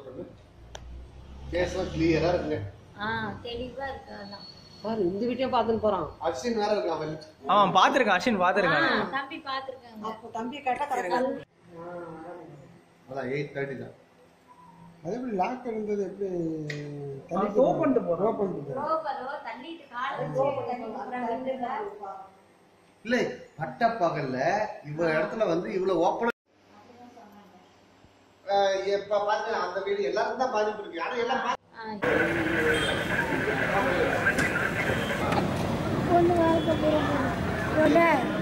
சொல்லு. கேஸ்லாம் கிளியரா இருக்கு. தெளிவா இருக்கு. அதான் பாரு இந்த வீடியோ பார்த்துட்டு போறான். அர்ஷின் வேற இருக்கான் அவன். அவன் பாத்துருக்கான், அர்ஷின் பாத்துருக்கான். தம்பி பாத்துருக்காங்க. அப்போ தம்பி கேட்டா கரெக்டா. அதான் 8:30 தான். அது எப்படி லாக் இருந்தது எப்படி ஓபன் போறோம் ரோபரோ தள்ளிட்டு கால் வச்சு இல்ல பட்ட பகல்ல இவ்வளவு இடத்துல வந்து இவ்வளவு ஓப்பனா எப்ப பாத்து அந்த வீடு எல்லாரும் தான் பாதிப்பு இருக்கு. ஆனா எல்லாம் பொண்ணு வாழ்க்கை போறோம்